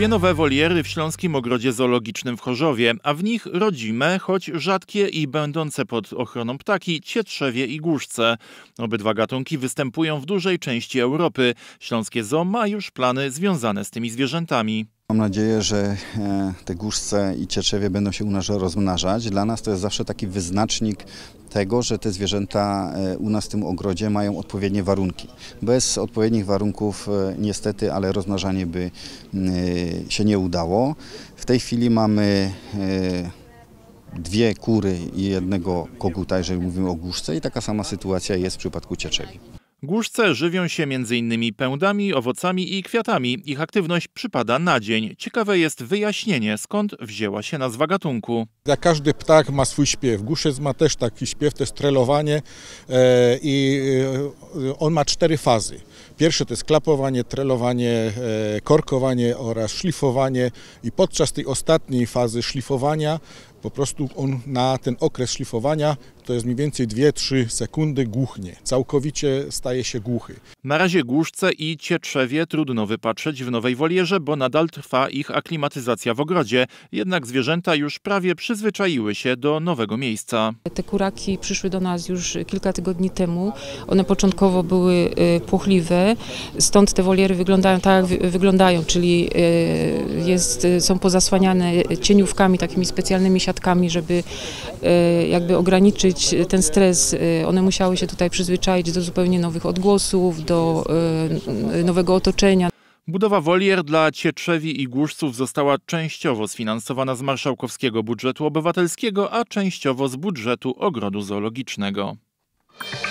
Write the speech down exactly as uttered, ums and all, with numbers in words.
Dwie nowe woliery w Śląskim Ogrodzie Zoologicznym w Chorzowie, a w nich rodzime, choć rzadkie i będące pod ochroną ptaki, cietrzewie i głuszce. Obydwa gatunki występują w dużej części Europy. Śląskie Zoo ma już plany związane z tymi zwierzętami. Mam nadzieję, że te głuszce i cietrzewie będą się u nas rozmnażać. Dla nas to jest zawsze taki wyznacznik tego, że te zwierzęta u nas w tym ogrodzie mają odpowiednie warunki. Bez odpowiednich warunków niestety, ale rozmnażanie by się nie udało. W tej chwili mamy dwie kury i jednego koguta, jeżeli mówimy o głuszce, i taka sama sytuacja jest w przypadku cietrzewi. Głuszce żywią się między innymi pędami, owocami i kwiatami. Ich aktywność przypada na dzień. Ciekawe jest wyjaśnienie, skąd wzięła się nazwa gatunku. Jak każdy ptak ma swój śpiew. Głuszec ma też taki śpiew, to jest trelowanie e, i on ma cztery fazy. Pierwsze to jest klapowanie, trelowanie, e, korkowanie oraz szlifowanie i podczas tej ostatniej fazy szlifowania po prostu on na ten okres szlifowania, to jest mniej więcej dwie trzy sekundy, głuchnie. Całkowicie staje się głuchy. Na razie głuszce i cietrzewie trudno wypatrzeć w nowej wolierze, bo nadal trwa ich aklimatyzacja w ogrodzie. Jednak zwierzęta już prawie przyzwyczaiły się do nowego miejsca. Te kuraki przyszły do nas już kilka tygodni temu. One początkowo były płochliwe, stąd te woliery wyglądają tak, jak wyglądają, czyli jest, są pozasłaniane cieniówkami, takimi specjalnymi siatkami, żeby jakby ograniczyć ten stres. One musiały się tutaj przyzwyczaić do zupełnie nowych odgłosów, do nowego otoczenia. Budowa wolier dla cietrzewi i głuszców została częściowo sfinansowana z marszałkowskiego budżetu obywatelskiego, a częściowo z budżetu ogrodu zoologicznego.